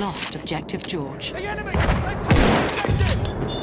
lost Objective George. The enemy! They've taken objective!